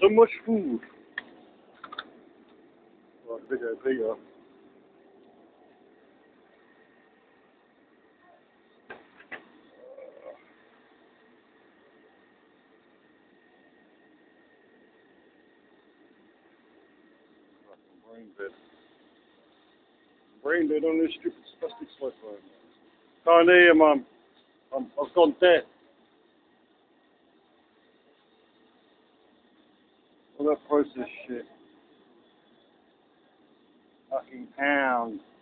So much food. Right, video Peter. Brain dead. Brain dead on this stupid spastic slip phone. Can't hear you, Mum. I've gone dead. All that process shit. Fucking pound.